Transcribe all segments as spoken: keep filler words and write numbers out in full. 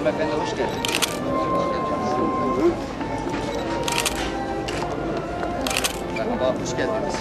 Hanımefendi hoş geldiniz. Merhaba, hoş geldiniz.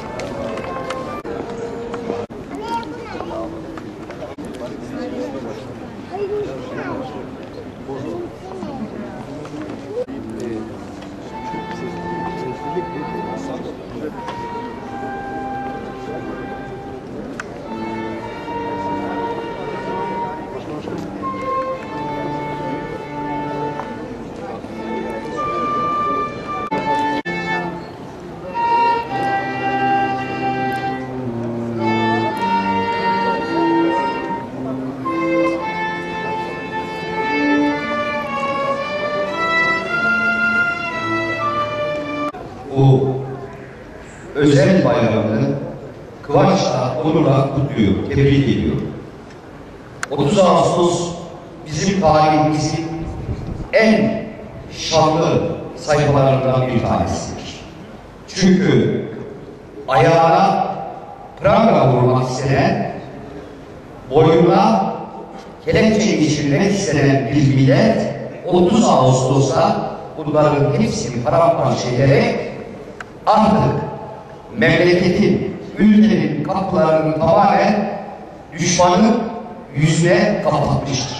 Bu özel bayramını kıvançla, onurla kutluyor, tebrik ediyor. otuz Ağustos bizim tarihimizin en şanlı sayfalarından bir tanesidir. Çünkü ayağına pranga vurmak istenen, boynuna kelepçe geçirmek istenen bir millet otuz Ağustos'ta bunların hepsini paramparça ederek artık memleketin, ülkenin kapılarını tamamen düşmanın yüzüne kapatmıştır.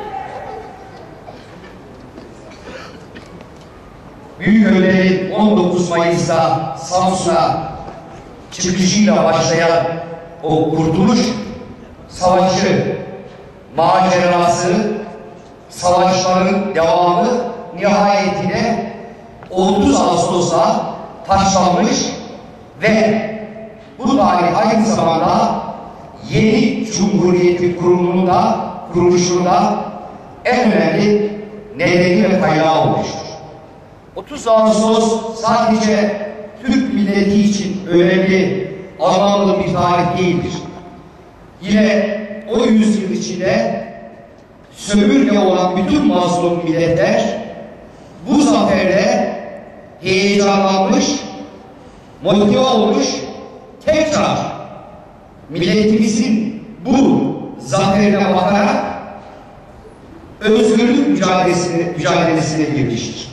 Büyük Önder'in on dokuz Mayıs'ta Samsun'a çıkışıyla başlayan o kurtuluş savaşı, macerası, savaşların devamı nihayetine otuz Ağustos'a taşlanmış ve bu tarih aynı zamanda yeni Cumhuriyet'in kurulumunda, kuruluşunda en önemli nedeni ve kaynağı olmuştur. otuz Ağustos sadece Türk milleti için önemli, anlamlı bir tarih değildir. Yine o yüzyıl içinde sömürge olan bütün mazlum milletler bu zaferle heyecanlanmış, motive olmuş, tekrar milletimizin bu zaferine bakarak özgürlük mücadelesine, mücadelesine girmiştir.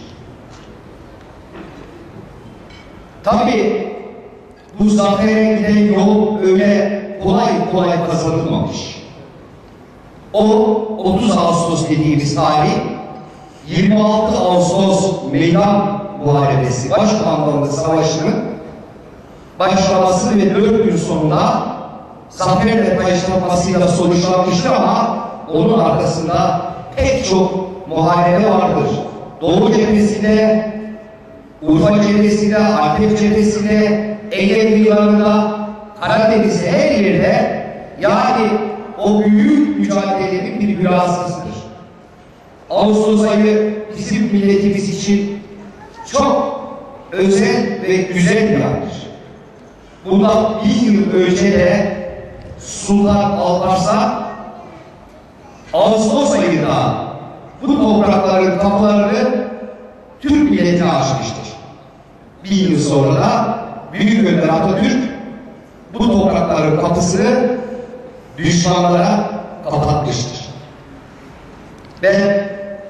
Tabii bu zafere giden yol öyle kolay kolay kazanılmamış. O otuz Ağustos dediğimiz tarih yirmi altı Ağustos Meydan Muharebesi, Başkumandanlığı Savaşı'nın başlaması ve dört gün sonunda zaferle paylaşılmasıyla sonuçlanmıştır ama onun arkasında pek çok muharebe vardır. Doğu cephesinde, Urfa cephesinde, Antep cephesinde, Ege kıyılarında, Karadeniz'de, her yerde, yani o büyük mücadelenin bir hülasısıdır. Ağustos ayı bizim milletimiz için çok özel ve güzel bir aydır. Bundan bir yıl önce de Sultan Alparslan Ağustos ayında bu toprakların kapılarını Türk milletine açmıştır. Bir yıl sonra da Büyük Önder Atatürk bu toprakların kapısını düşmanlara kapatmıştır. Ben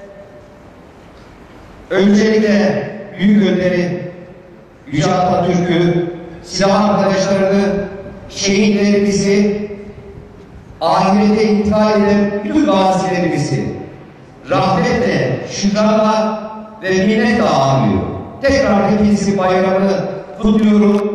öncelikle Büyük Önder'i, Yüce Atatürk'ü, silah arkadaşlarını, şehitlerimizi, ahirete intikal eden bütün gazilerimizi rahmetle, şükranla ve minnetle ağırlıyor. Tekrar hepinizin bayramını kutluyorum.